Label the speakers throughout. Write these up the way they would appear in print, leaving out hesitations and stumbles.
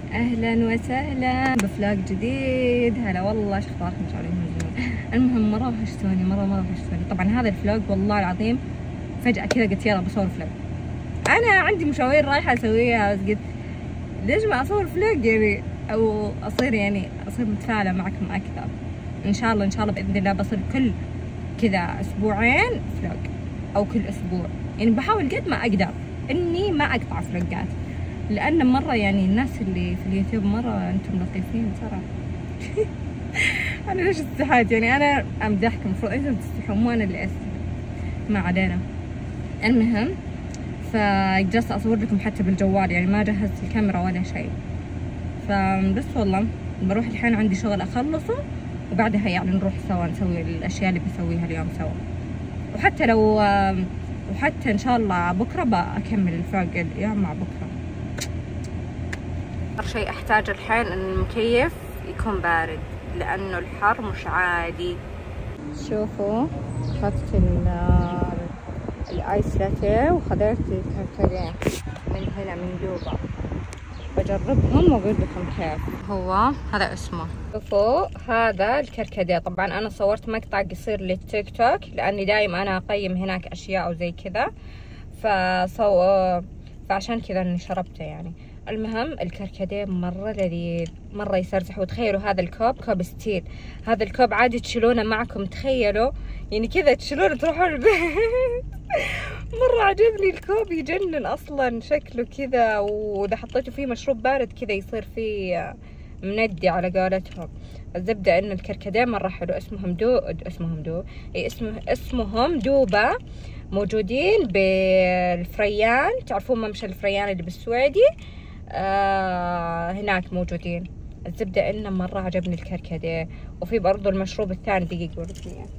Speaker 1: اهلا وسهلا بفلاج جديد. هلا والله، شو اخباركم؟ ان شاء الله من زمان. المهم مره وحشتوني، مره وحشتوني. طبعا هذا الفلاج والله العظيم فجأة كذا قلت يلا بصور فلاج. انا عندي مشاوير رايحه اسويها، بس قلت ليش ما اصور فلاج يعني، او اصير متفاعله معكم اكثر. ان شاء الله باذن الله بصير كل كذا اسبوعين فلاج او كل اسبوع، يعني بحاول قد ما اقدر اني ما اقطع فلاجات، لأن مرة يعني الناس اللي في اليوتيوب مرة أنتم لطيفين صراحة. أنا ليش استحيت؟ يعني أنا أمدحكم، المفروض أنتم تستحون مو أنا اللي أستحي. ما علينا. المهم فجلست أصور لكم حتى بالجوال، يعني ما جهزت الكاميرا ولا شيء. فبس والله بروح الحين، عندي شغل أخلصه وبعدها يعني نروح سوا نسوي الأشياء اللي بسويها اليوم سوا. وحتى إن شاء الله بكرة بأكمل الفلاج اليوم مع بكرة. أكثر شيء أحتاج الحين إن المكيف يكون بارد، لأنه الحر مش عادي. شوفوا أخذت الآيس لاتيه وخذت الكركديه من هنا من دوبا، بجربهم وأقول لكم كيف. هو هذا اسمه، شوفوا هذا الكركديه. طبعا أنا صورت مقطع قصير للتيك توك، لأني دايما أنا أقيم هناك أشياء أو زي كذا، فعشان كذا إني شربته يعني. المهم الكركديه مرة لذيذ، مرة يسرسح. وتخيلوا هذا الكوب كوب ستيل، هذا الكوب عادي تشيلونه معكم، تخيلوا يعني كذا تشيلونه تروحون البيت. مرة عجبني الكوب، يجنن أصلا شكله كذا، وإذا حطيتوا فيه مشروب بارد كذا يصير فيه مندي على قولتهم. الزبدة إن الكركديه مرة حلو. اسمهم دوبا، موجودين بالفريان. تعرفون ممشى الفريان اللي بالسويدي؟ هناك موجودين. الزبدة إنه مرة عجبني الكركديه. وفي برضو المشروب الثاني، دقيقة أوريكم إياه.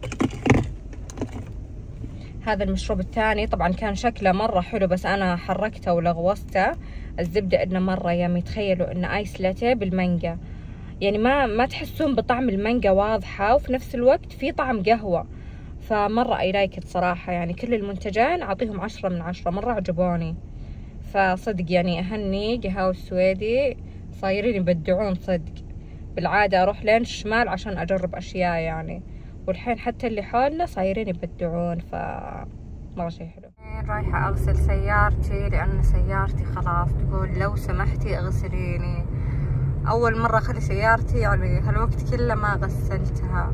Speaker 1: هذا المشروب الثاني طبعا كان شكله مرة حلو، بس أنا حركته ولغوصته. الزبدة إنه مرة يمي. تخيلوا إنه آيس لاتيه بالمانجا، يعني ما تحسون بطعم المانجا واضحة، وفي نفس الوقت في طعم قهوة. فمرة اي لايك صراحة، يعني كل المنتجين أعطيهم 10 من 10، مرة عجبوني. فصدق يعني أهني قهاوي السويدي، صايرين يبدعون صدق. بالعادة أروح لين الشمال عشان أجرب أشياء يعني، والحين حتى اللي حولنا صايرين يبدعون، مرة شي حلو. رايحة أغسل سيارتي، لأن سيارتي خلاص تقول لو سمحتي اغسليني. أول مرة أخلي سيارتي يعني هالوقت كله ما غسلتها،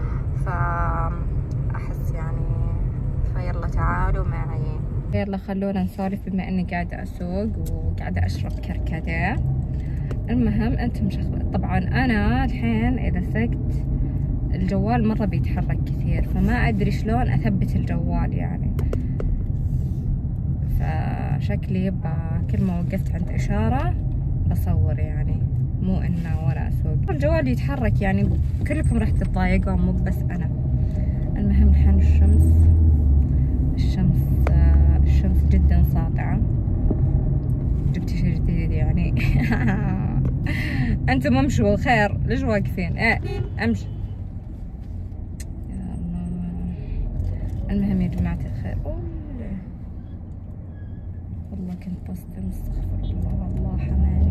Speaker 1: فأحس يعني فيلا تعالوا معي، يلا خلونا نسولف بما اني قاعدة اسوق وقاعدة اشرب كركديه. المهم انتم طبعا انا الحين اذا سقت الجوال مرة بيتحرك كثير، فما ادري شلون اثبت الجوال يعني. فشكلي كل ما وقفت عند اشارة بصور يعني، مو انه وانا اسوق الجوال يتحرك يعني. كلكم راح تتضايقون مو بس انا. المهم الحين الشمس جدا ساطعة. جبت شي جديد يعني. انتم امشوا خير، ليش واقفين؟ امشي. المهم يا جماعة الخير، والله كنت بصدم، استغفر الله والله حماني.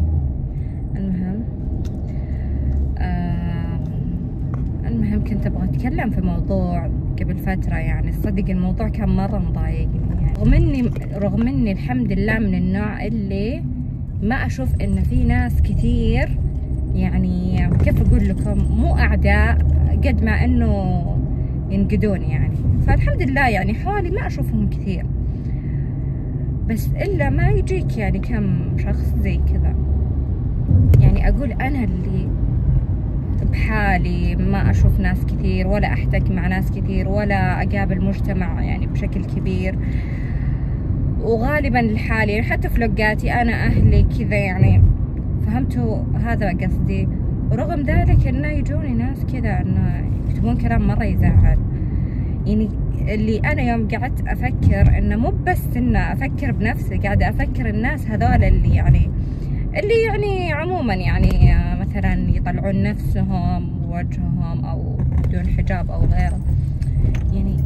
Speaker 1: المهم كنت ابغى اتكلم في موضوع قبل فترة، يعني صدق الموضوع كان مرة مضايقني يعني. رغم اني الحمد لله من النوع اللي ما اشوف ان في ناس كثير، يعني كيف اقول لكم، مو اعداء قد ما انه ينقدوني يعني. فالحمد لله يعني حوالي ما اشوفهم كثير، بس الا ما يجيك يعني كم شخص زي كذا. يعني اقول انا اللي بحالي ما أشوف ناس كثير، ولا أحتك مع ناس كثير، ولا أقابل مجتمع يعني بشكل كبير، وغالبا لحالي يعني. حتى فلوقاتي أنا أهلي كذا يعني، فهمتوا هذا قصدي. ورغم ذلك إنه يجوني ناس كذا إنه يكتبون كلام مرة يزعل يعني. اللي أنا يوم قعدت أفكر إنه مو بس إنه أفكر بنفسي، قاعدة أفكر الناس هذول اللي يعني عموما يعني مثلا يطلعون نفسهم ووجههم او بدون حجاب او غيره. يعني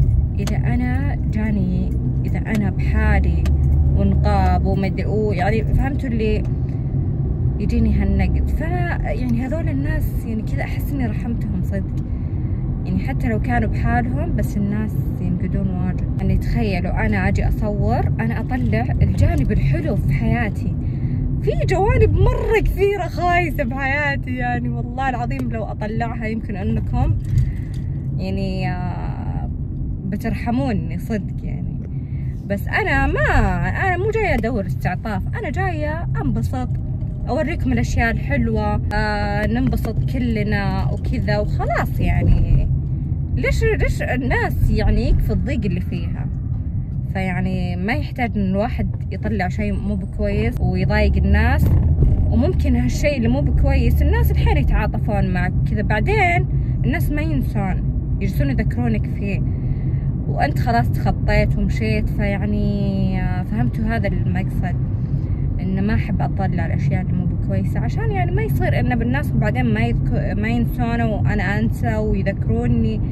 Speaker 1: اذا انا بحالي ونقاب ومدري يعني فهمتوا اللي يجيني هالنقد. يعني هذول الناس يعني كذا أحس إني رحمتهم صدق، يعني حتى لو كانوا بحالهم بس الناس ينقدون واجد. يعني تخيلوا أنا أجي أصور، أنا أطلع الجانب الحلو في حياتي، في جوانب مرة كثيرة خايسة بحياتي يعني والله العظيم لو أطلعها يمكن أنكم يعني بترحموني صدق يعني. بس أنا مو جاية أدور استعطاف، أنا جاية أنبسط، أوريكم الأشياء الحلوة، ننبسط كلنا وكذا وخلاص. يعني ليش الناس يعني يكفي الضيق اللي فيها؟ فيعني ما يحتاج إن الواحد يطلع شيء مو بكويس ويضايق الناس، وممكن هالشيء اللي مو بكويس الناس الحين يتعاطفون معك كذا، بعدين الناس ما ينسون، يجلسون يذكرونك فيه وأنت خلاص تخطيت ومشيت. فيعني فهمتوا هذا المقصد، إن ما أحب أطلع الأشياء اللي مو بكويسة، عشان يعني ما يصير إن بالناس بعدين ما ينسونه وأنا أنسى ويذكروني.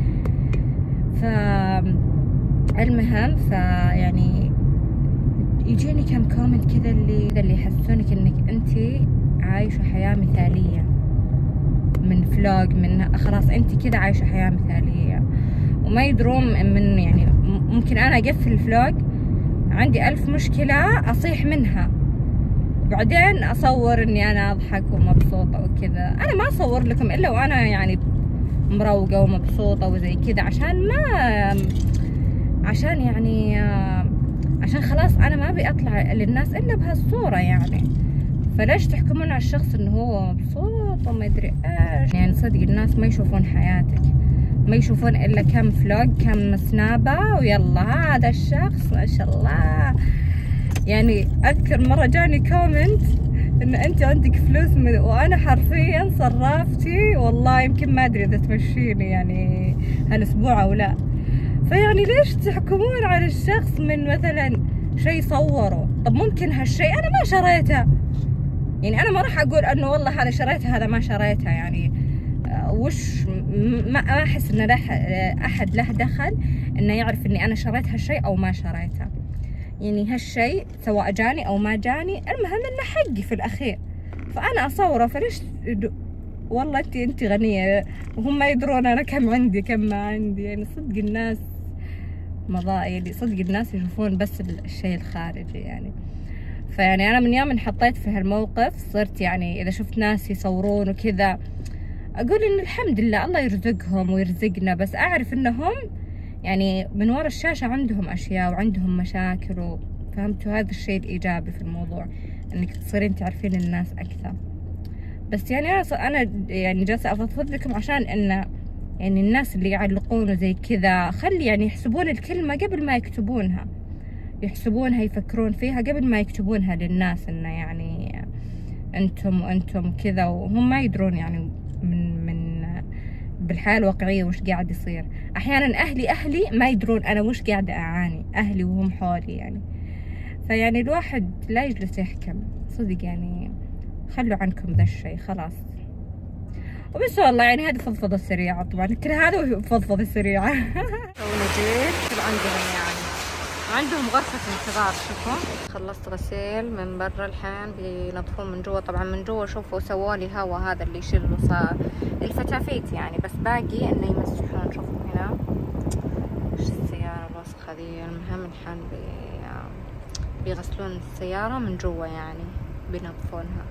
Speaker 1: المهم فيعني يجيني كم كومنت كذا اللي يحسسونك إنك أنت عايشة حياة مثالية من فلوج، من خلاص أنت كذا عايشة حياة مثالية، وما يدرون من يعني ممكن أنا أقفل الفلوج عندي 1000 مشكلة أصيح منها، بعدين أصور إني أنا أضحك ومبسوطة وكذا. أنا ما أصور لكم إلا وأنا يعني مروقة ومبسوطة وزي كذا، عشان يعني عشان خلاص أنا ما أبي أطلع للناس إلا بهالصورة يعني. فليش تحكمون على الشخص إنه هو مبسوط وما أدري إيش؟ يعني صدق الناس ما يشوفون حياتك، ما يشوفون إلا كم فلوج كم سنابة ويلا هذا الشخص ما شاء الله. يعني أذكر مرة جاني كومنت إن أنت عندك فلوس وأنا حرفيا صرافتي والله يمكن ما أدري إذا تمشيني يعني هالأسبوع أو لا. فيعني ليش تحكمون على الشخص من مثلا شيء صوره؟ طب ممكن هالشيء أنا ما شريته، يعني أنا ما راح أقول إنه والله هذا شريته هذا ما شريته. يعني وش ما أحس إن أحد له دخل إنه يعرف إني أنا شريت هالشيء أو ما شريته. يعني هالشيء سواء جاني أو ما جاني المهم إنه حقي في الأخير، فأنا أصوره. فليش والله أنت غنية وهم ما يدرون أنا كم عندي كم ما عندي. يعني صدق الناس يعني صدق الناس يشوفون بس الشيء الخارجي يعني. فيعني أنا من يوم انحطيت في هالموقف صرت يعني إذا شفت ناس يصورون وكذا أقول إن الحمد لله الله يرزقهم ويرزقنا، بس أعرف إنهم يعني من وراء الشاشة عندهم أشياء وعندهم مشاكل. فهمتوا هذا الشيء الإيجابي في الموضوع، إنك تصيرين تعرفين الناس أكثر. بس يعني أنا يعني جالسة أفضفض لكم عشان إن يعني الناس اللي يعلقون وزي كذا خلي يعني يحسبون الكلمة قبل ما يكتبونها، يحسبونها يفكرون فيها قبل ما يكتبونها للناس، إنه يعني أنتم وأنتم كذا، وهم ما يدرون يعني من بالحياة الواقعية وش قاعد يصير. أحيانا أهلي ما يدرون أنا وش قاعدة أعاني، أهلي وهم حولي يعني. فيعني الواحد لا يجلس يحكم صدق يعني، خلوا عنكم ذا الشيء خلاص. وبس والله يعني هذه فضفضة سريعة، طبعا كل هذا فضفضة سريعة. تونا جيت طبعا يعني عندهم غرفة انتظار. شوفوا خلصت غسيل من برا الحين بينظفون من جوا. طبعا من جوا شوفوا سووا لي الهواء هذا اللي يشيل الفتافيت يعني، بس باقي انه يمسحون. شوفوا هنا وش السيارة الوسخة ذي. المهم الحين بيغسلون السيارة من جوا يعني بينظفونها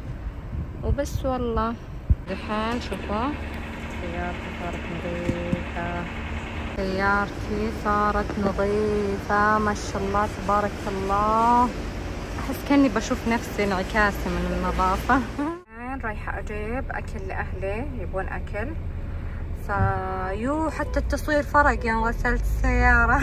Speaker 1: وبس. والله الحين شوفوا سيارتي صارت نظيفة، سيارتي صارت نظيفة ما شاء الله تبارك الله. أحس كأني بشوف نفسي انعكاسي من النظافة. رايحة أجيب أكل لأهلي يبون أكل. حتى التصوير فرق يوم غسلت السيارة.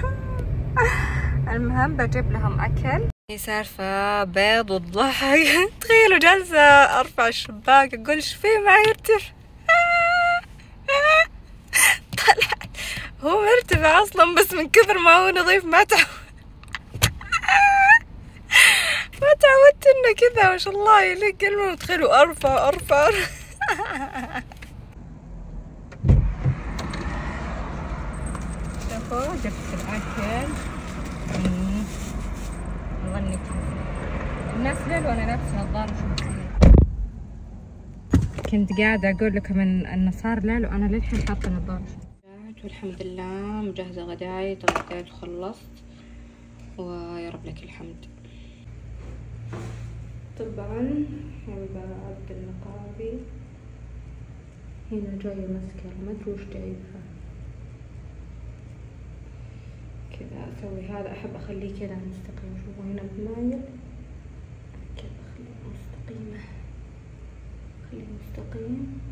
Speaker 1: المهم بجيب لهم أكل. سالفة بيض والضحك. تخيلوا جالسة أرفع الشباك أقول إيش فيه ما يرتفع. طلعت هو مرتفع أصلا بس من كثر ما هو نظيف ما تعودت إنه كذا ما شاء الله يليق كلمة. تخيلوا أرفع شوفوا جبت الأكل. والله إني الناس ليل وأنا لابسة نظارة شمسية. كنت قاعدة أقول لكم إن صار ليل وأنا للحين حاطة نظارة. والحمد لله مجهزة غداي، تغديت وخلصت ويا رب لك الحمد. طبعا الحين بعد النقابي هنا جاية مسكرة، ما ادري وش جايبها كذا. اسوي هذا، احب اخليه كذا مستقيم. شوفوا هنا بمايل كذا، اخليه مستقيمة، خليه مستقيم.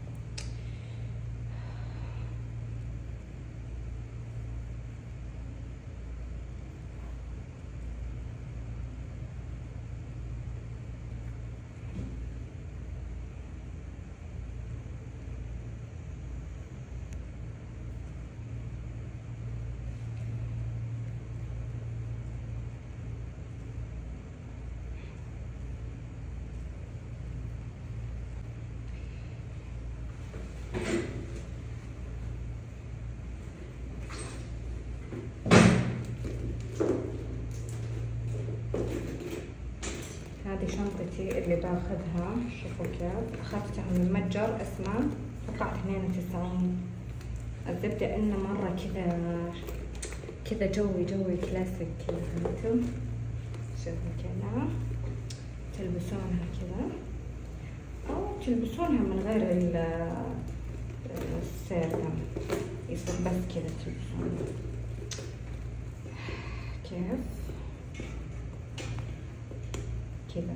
Speaker 1: هذه شنطتي اللي باخذها، شوفوا كيف اخذتها من متجر اسمه، طلعت 92. الزبدة انه مرة كذا جوي كلاسيك كذا، فهمتوا؟ شوفوا كذا تلبسونها كذا او تلبسونها من غير السيرة، يصير بس كذا تلبسونها كيف كذا.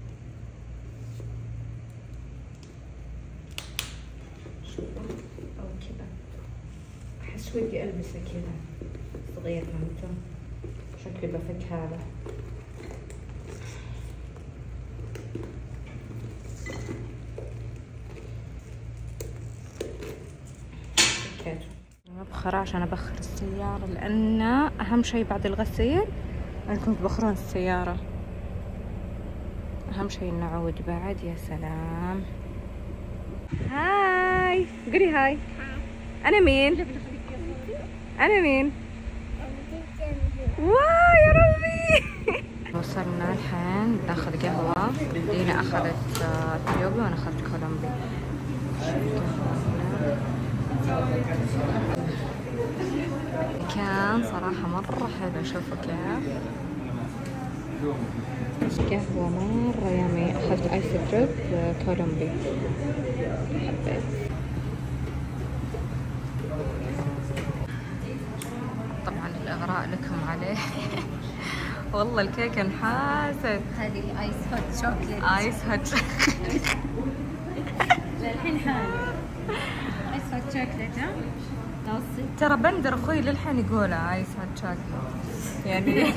Speaker 1: شوفوا او كذا، احس ودي البسه كذا صغير، فهمتوا؟ شكلي بفك هذا. فكيته ابخر عشان ابخر السيارة، لان اهم شي بعد الغسيل انكم تبخرون السيارة، اهم شي النعود بعد. يا سلام. هاي قولي هاي. انا مين؟ انا مين؟ واو يا ربي. وصلنا الحين ناخذ قهوة. دينا اخذت اثيوبي وانا اخذت كولومبي. كان صراحة مرة حلو. شوفوا كيف قهوة مرة يامي. أخذت آيس دريب كولومبي، حبيت. طبعا الإغراء لكم عليه. والله الكيكة انحاست.
Speaker 2: هذه آيس هوت شوكليت.
Speaker 1: آيس هوت
Speaker 2: للحين حالي آيس هوت شوكليت. ها
Speaker 1: ترى بندر أخوي للحين يقولها آيس هوت شوكليت يعني.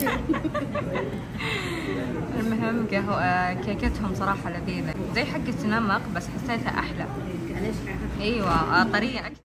Speaker 1: المهم قهوة كيكتهم صراحة لذيذة، زي حقة نمق بس حسيتها أحلى. أيوة طرية أكثر.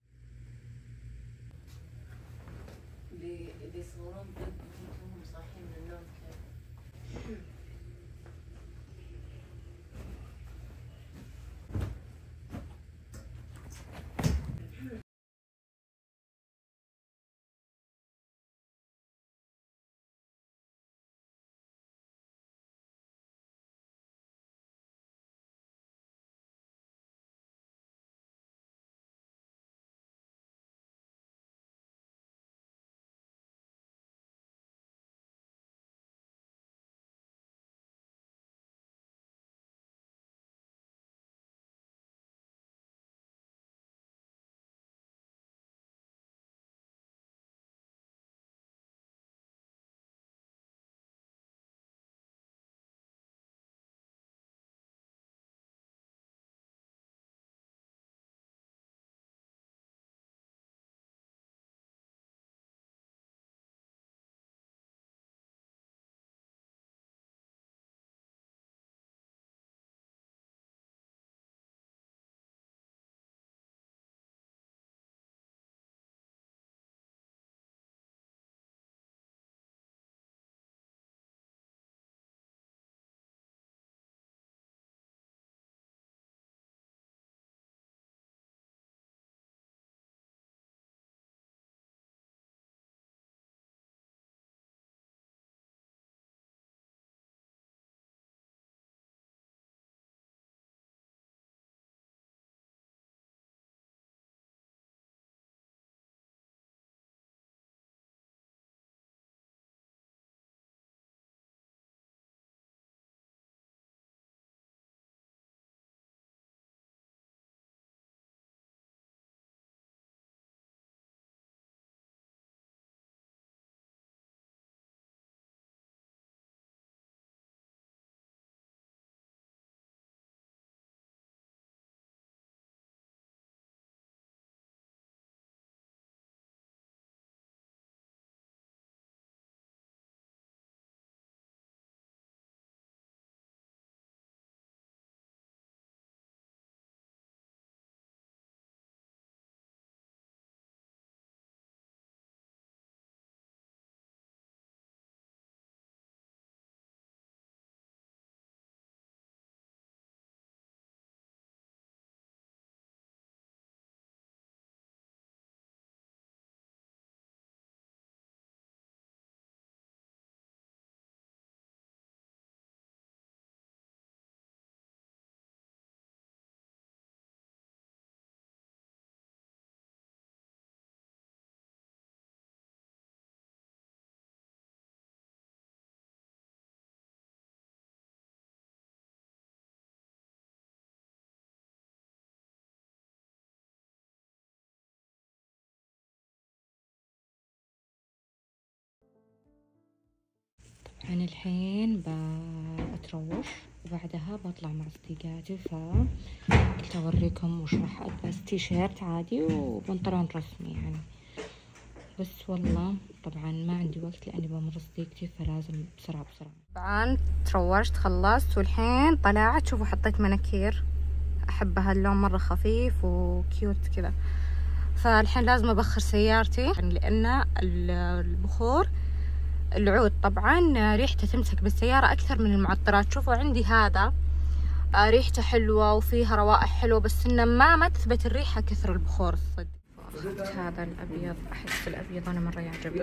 Speaker 1: أنا الحين بتروش وبعدها بطلع مع صديقاتي، فقلت أوريكم وش راح ألبس. تي شيرت عادي وبنطلون رسمي يعني، بس والله طبعا ما عندي وقت لأني بمر صديقتي، فلازم بسرعة. طبعا تروشت خلصت والحين طلعت. شوفوا حطيت مناكير، أحب هاللون مرة خفيف وكيوت كذا. فالحين لازم أبخر سيارتي لأن البخور العود طبعا ريحته تمسك بالسيارة أكثر من المعطرات. شوفوا عندي هذا ريحته حلوة وفيها روائح حلوة، بس إنه ما تثبت الريحة كثر البخور الصدق. هذا الأبيض، أحس الأبيض أنا مرة يعجبني،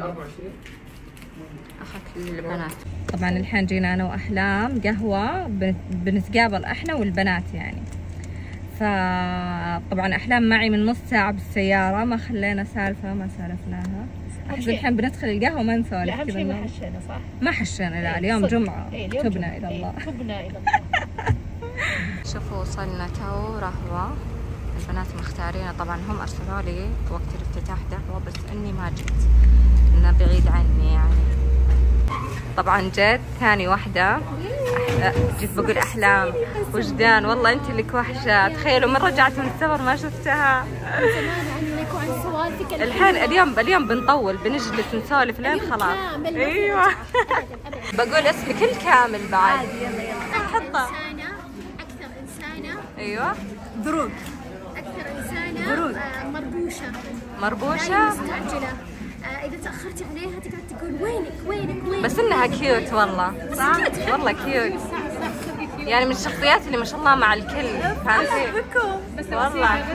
Speaker 1: أخذت للبنات. طبعا الحين جينا أنا وأحلام قهوة، بنتقابل إحنا والبنات يعني. فطبعا أحلام معي من نص ساعة بالسيارة، ما خلينا سالفة ما سالفناها. أحس الحين بندخل القهوة ما نسولف كذا.
Speaker 2: ما حشينا صح؟
Speaker 1: ما حشينا، لا اليوم جمعة. تبنا إلى الله.
Speaker 2: تبنا إلى الله.
Speaker 1: شوفوا وصلنا تو رهوة، البنات مختارين. طبعا هم أرسلوا لي وقت الافتتاح دعوة، بس إني ما جيت، إنه بعيد عني يعني. طبعا جيت ثاني واحدة، جيت بقول أحلام وجدان والله أنت لك وحشة. تخيلوا من رجعت من السفر ما شفتها. الحين اليوم بنطول، بنجلس نسولف لين خلاص. ايوه بقول اسمك الكامل بعد. عادي يلا حطه.
Speaker 2: اكثر انسانه.
Speaker 1: ايوه
Speaker 2: دروب. اكثر انسانه دروب.
Speaker 1: مربوشه
Speaker 2: مستعجله. اذا تاخرتي عليها تقعد تقول وينك.
Speaker 1: بس انها كيوت والله. صح والله كيوت يعني، من الشخصيات اللي ما شاء الله مع الكل. فهمتي والله.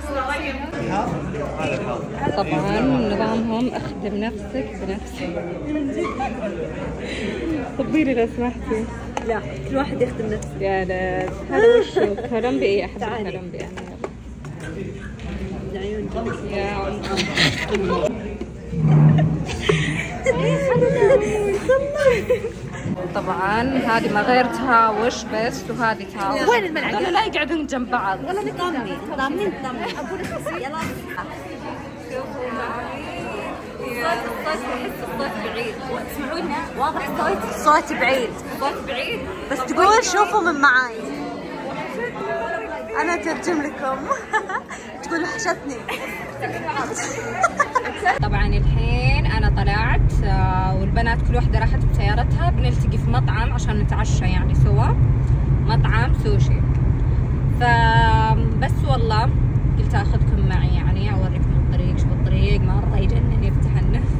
Speaker 1: طبعا نظامهم اخدم نفسك بنفسك. طبيلي لو سمحتي.
Speaker 3: لا كل واحد يخدم نفسه.
Speaker 1: يا لا هذا وشو كولومبي؟ احب الكولومبي انا.
Speaker 3: العيون
Speaker 1: يا عم طبعا هذه ما غير تهاوش بس، وهذه تهاوش.
Speaker 2: وين الملعقة؟
Speaker 1: لا يقعدون جنب بعض.
Speaker 3: والله ضامنين يلا
Speaker 1: الصوت احس الصوت بعيد. تسمعونها؟ واضح الصوت بعيد.
Speaker 3: بس تقول شوفوا من معاي، انا اترجم لكم. تقول وحشتني.
Speaker 1: طبعا الحين انا طلعت والبنات كل واحده راحت بسيارتها. بنلتقي في مطعم عشان نتعشى يعني سوا، مطعم سوشي. فبس والله قلت اخذكم معي يعني اوريكم الطريق. شوف الطريق مره يجنن يفتح النفس.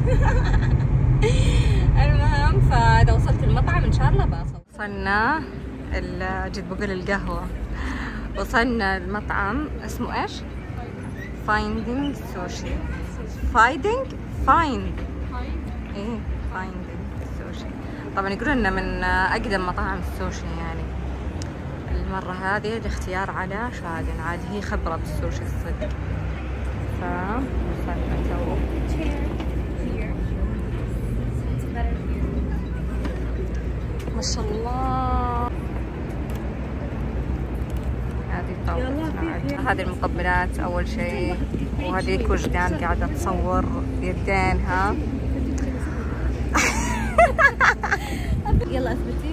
Speaker 1: المهم فاذا وصلت المطعم ان شاء الله بصور. وصلنا جيت بقول القهوه. وصلنا المطعم اسمه ايش؟ فايندينج سوشي. فايند سوشي. طبعا يقولون انه من اقدم مطاعم السوشي يعني. المره هذه الاختيار على شادن، عاد هي خبره بالسوشي الصدق. فوصلنا تو. ما شاء الله. هذه طاولة، هذه المقبلات أول شيء، وهذيك وجدان قاعدة تصور يدينها.
Speaker 3: يلا اثبتي.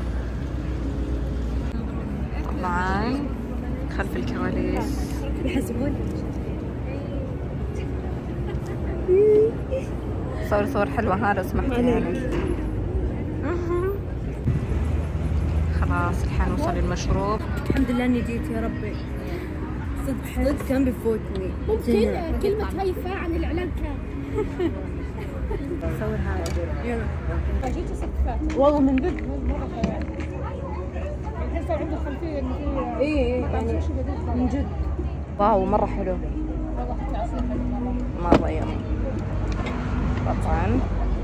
Speaker 1: طبعا خلف الكواليس
Speaker 3: يحسبون.
Speaker 1: صور حلوة هذا سمحتي يعني. خلاص الحين وصل المشروب.
Speaker 3: الحمد لله اني جيت يا ربي. صدق كان بيفوتني.
Speaker 2: ممكن كلمة هيفاء عن الإعلان كان.
Speaker 3: صور هذا.
Speaker 2: يلا. جيت صدفات.
Speaker 3: والله من جد
Speaker 2: مرة خيال. الحين صار عنده خلفية إنه في.
Speaker 3: ايه يعني من جد.
Speaker 1: واو مرة حلو.
Speaker 2: والله حتى عصير حلو
Speaker 1: مرة يمين. طبعا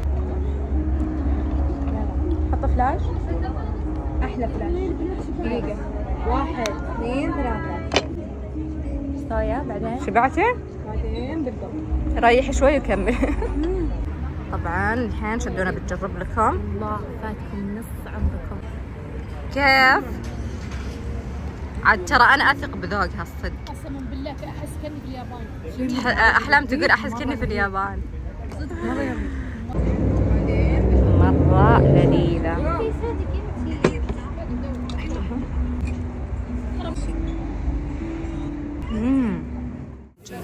Speaker 3: حط فلاش. احلى فلاش. دقيقة 1 2 3. صايا بعدين.
Speaker 1: شبعتي؟
Speaker 3: بعدين بالضبط.
Speaker 1: ريحي شوي وكمل. طبعا الحين شدونا بتجرب لكم.
Speaker 3: الله فاتكم نص عمركم.
Speaker 1: كيف؟ عاد ترى انا اثق بذوقها الصدق.
Speaker 2: قسما بالله أحس كأني في اليابان.
Speaker 1: احلام تقول احس كني في اليابان.
Speaker 3: مرة
Speaker 1: مرة لذيذة.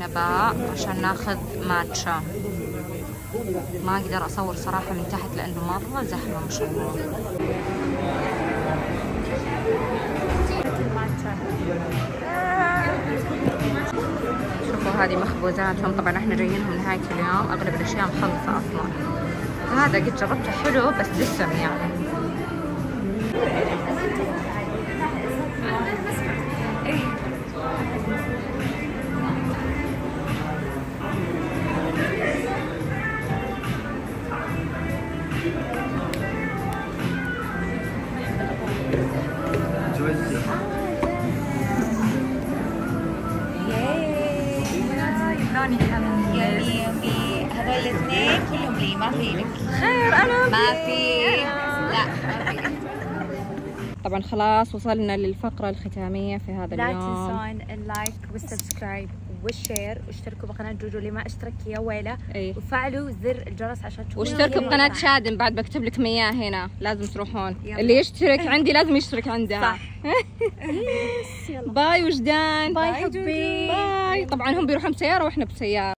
Speaker 1: باء عشان ناخذ ماتشا. ما اقدر اصور صراحة من تحت لانه مرة زحمة ما شاء الله. شوفوا هذه مخبوزاتهم، طبعا احنا جايينهم نهاية اليوم، اغلب الاشياء مخلصة اصلا. هذا قد جربته حلو بس دسم يعني.
Speaker 2: يمي هذول الاثنين كلهم لي، ما في لك
Speaker 1: خير. انا
Speaker 2: ما في، لا ما في.
Speaker 1: طبعا خلاص وصلنا للفقرة الختامية في هذا
Speaker 2: لا
Speaker 1: اليوم.
Speaker 2: تنسون اللايك والسبسكرايب والشير، واشتركوا بقناة جوجو اللي ما اشترك يا ويله، وفعلوا زر الجرس عشان تشوفوا.
Speaker 1: واشتركوا بقناة شادن، بعد بكتب لكم اياه هنا، لازم تروحون. اللي يشترك عندي لازم يشترك عندها.
Speaker 2: صح.
Speaker 1: باي وجدان.
Speaker 2: باي حبي.
Speaker 1: باي. طبعا هم بيروحون بسيارة واحنا بسيارة.